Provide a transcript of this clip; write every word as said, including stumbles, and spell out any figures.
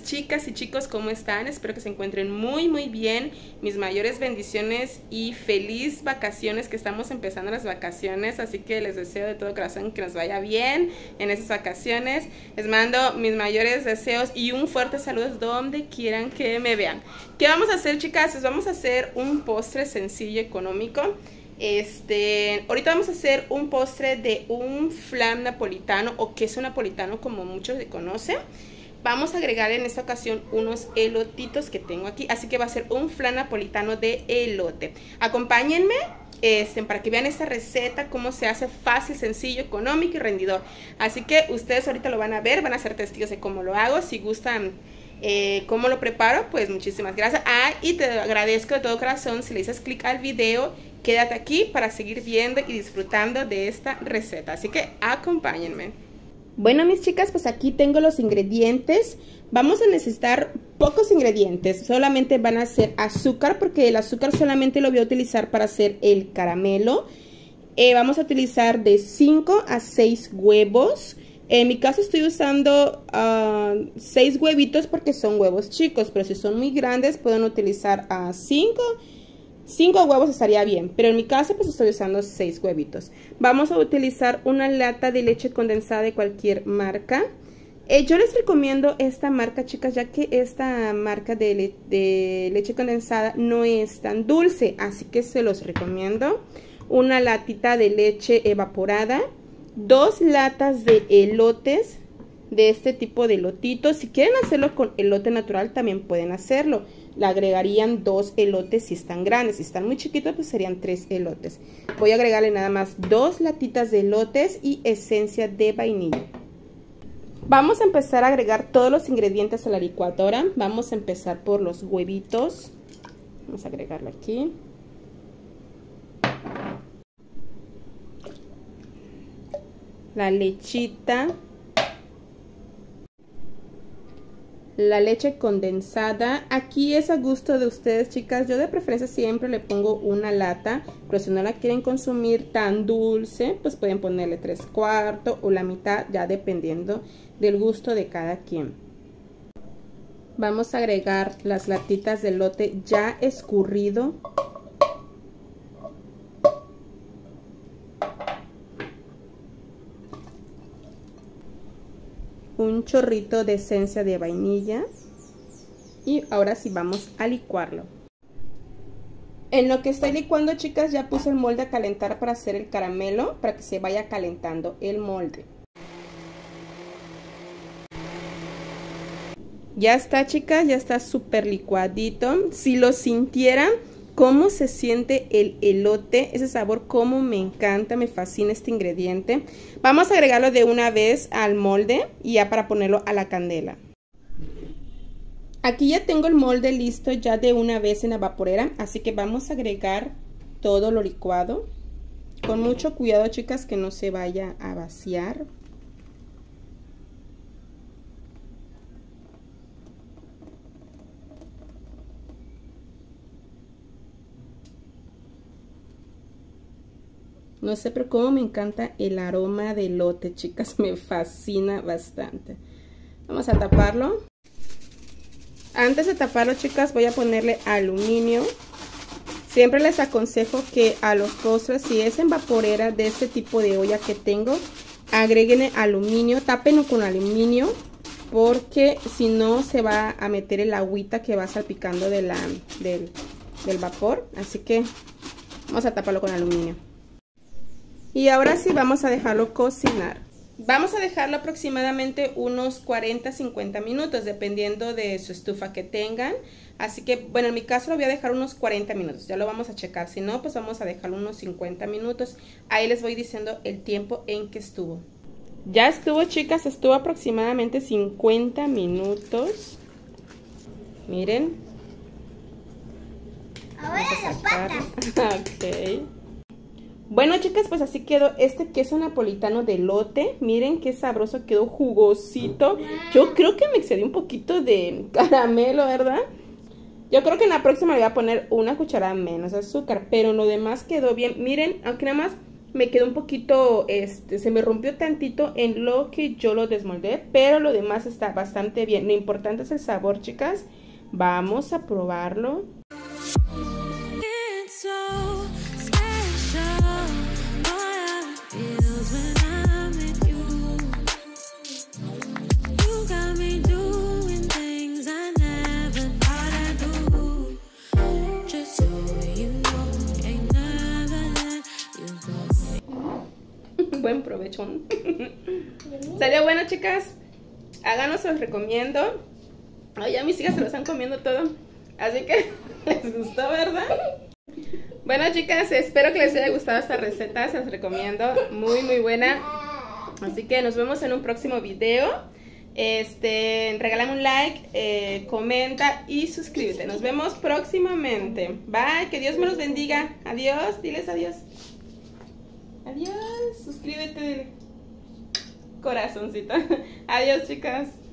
chicas y chicos, ¿cómo están? Espero que se encuentren muy muy bien. Mis mayores bendiciones y feliz vacaciones, que estamos empezando las vacaciones, así que les deseo de todo corazón que nos vaya bien en esas vacaciones. Les mando mis mayores deseos y un fuerte saludo donde quieran que me vean. ¿Qué vamos a hacer, chicas? Pues vamos a hacer un postre sencillo, económico. Este, ahorita vamos a hacer un postre de un flan napolitano o queso napolitano, como muchos le conocen. Vamos a agregar en esta ocasión unos elotitos que tengo aquí, así que va a ser un flan napolitano de elote. Acompáñenme este, para que vean esta receta, cómo se hace fácil, sencillo, económico y rendidor. Así que ustedes ahorita lo van a ver, van a ser testigos de cómo lo hago. Si gustan eh, cómo lo preparo, pues muchísimas gracias. Ah, y te agradezco de todo corazón si le dices clic al video. Quédate aquí para seguir viendo y disfrutando de esta receta, así que acompáñenme. Bueno, mis chicas, pues aquí tengo los ingredientes. Vamos a necesitar pocos ingredientes, solamente van a ser azúcar, porque el azúcar solamente lo voy a utilizar para hacer el caramelo. Eh, vamos a utilizar de cinco a seis huevos. En mi caso estoy usando uh, seis huevitos porque son huevos chicos, pero si son muy grandes pueden utilizar a uh, cinco. cinco huevos estaría bien, pero en mi caso pues estoy usando seis huevitos. Vamos a utilizar una lata de leche condensada de cualquier marca. Eh, yo les recomiendo esta marca, chicas, ya que esta marca de, le de leche condensada no es tan dulce, así que se los recomiendo. Una latita de leche evaporada, dos latas de elotes, de este tipo de elotitos. Si quieren hacerlo con elote natural también pueden hacerlo. Le agregarían dos elotes si están grandes. Si están muy chiquitos pues serían tres elotes. Voy a agregarle nada más dos latitas de elotes y esencia de vainilla. Vamos a empezar a agregar todos los ingredientes a la licuadora. Vamos a empezar por los huevitos. Vamos a agregarlo aquí. La lechita. La leche condensada, aquí es a gusto de ustedes, chicas. Yo de preferencia siempre le pongo una lata, pero si no la quieren consumir tan dulce, pues pueden ponerle tres cuartos o la mitad, ya dependiendo del gusto de cada quien. Vamos a agregar las latitas de elote ya escurrido. Un chorrito de esencia de vainilla y ahora sí vamos a licuarlo. En lo que estoy licuando, chicas, ya puse el molde a calentar para hacer el caramelo, para que se vaya calentando el molde. Ya está, chicas, ya está súper licuadito. Si lo sintieran, cómo se siente el elote, ese sabor, cómo me encanta, me fascina este ingrediente. Vamos a agregarlo de una vez al molde y ya para ponerlo a la candela. Aquí ya tengo el molde listo ya de una vez en la vaporera, así que vamos a agregar todo lo licuado. Con mucho cuidado, chicas, que no se vaya a vaciar. No sé, pero cómo me encanta el aroma de elote, chicas, me fascina bastante. Vamos a taparlo. Antes de taparlo, chicas, voy a ponerle aluminio. Siempre les aconsejo que a los postres, si es en vaporera de este tipo de olla que tengo, agreguen aluminio, tápenlo con aluminio, porque si no se va a meter el agüita que va salpicando de la, del, del vapor. Así que vamos a taparlo con aluminio. Y ahora sí vamos a dejarlo cocinar. Vamos a dejarlo aproximadamente unos cuarenta a cincuenta minutos, dependiendo de su estufa que tengan. Así que, bueno, en mi caso lo voy a dejar unos cuarenta minutos. Ya lo vamos a checar. Si no, pues vamos a dejarlo unos cincuenta minutos. Ahí les voy diciendo el tiempo en que estuvo. Ya estuvo, chicas, estuvo aproximadamente cincuenta minutos. Miren. Ahora las patas. Ok. Bueno, chicas, pues así quedó este queso napolitano de elote. Miren qué sabroso, quedó jugosito. Yo creo que me excedí un poquito de caramelo, ¿verdad? Yo creo que en la próxima le voy a poner una cucharada menos de azúcar, pero lo demás quedó bien. Miren, aunque nada más me quedó un poquito, este, se me rompió tantito en lo que yo lo desmoldé, pero lo demás está bastante bien. Lo importante es el sabor, chicas. Vamos a probarlo. Buen provechón. ¿Salió bueno, chicas? Háganos, os recomiendo. Ay, ya mis hijas se lo están comiendo todo. Así que les gustó, ¿verdad? Bueno, chicas, espero que les haya gustado esta receta. Se las recomiendo. Muy, muy buena. Así que nos vemos en un próximo video. Este, regálame un like, eh, comenta y suscríbete. Nos vemos próximamente. Bye, que Dios me los bendiga. Adiós, diles adiós. Adiós, suscríbete, corazoncito. Adiós, chicas.